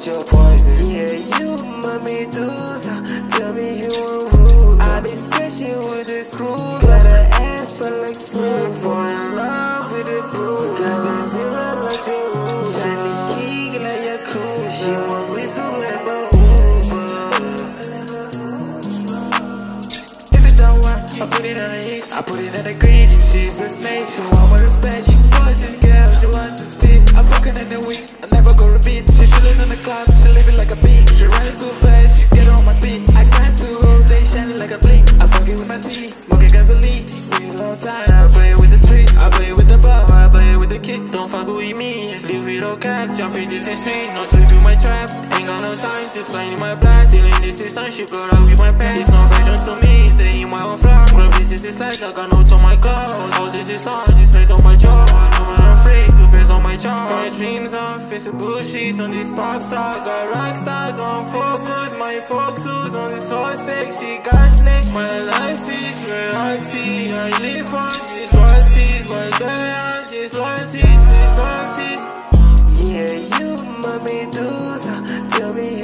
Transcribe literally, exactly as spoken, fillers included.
your poison. Yeah, you my Medusa. Tell me you want rude. I be scratching with the screws. Got an ass but like smooth. Fall in love with the brew. Got the zilla like the ooh. Chinese key like your cool. She want leave to Lambo Uber. If it don't work, I put it on the heat. I put it on the green. She's a snake. She want my respect. She poison girl. She wants to spit. I'm fucking in the week. I never go repeat. She chillin' in the club. She living like a beat. She running too fast. She get on my feet. I got two hoes. They shining like a blink. I fuck it with my teeth. Smoking gasoline. See a long time. I play it with the street. I play it with the ball. I play it with the kick. Don't fuck with me. Leave it all cap. Jumping this street. No sleep in my trap. Ain't got no time. Just flying in my blast. Stealing this system. She go out with my pants. It's no fashion to me. Stay in my own flock. Grab this is slice. I got notes on my clothes. All this is on. Just made on my jaw. I know I'm afraid to face on my jaw. From dreams on face of bullshit. On this pop star. Got rockstar. Don't focus. My focus on this horse fake. She got snakes. My life is reality. I live on these royalties. But they are just royalties. These royalties. Yeah, you my Medusa. Tell me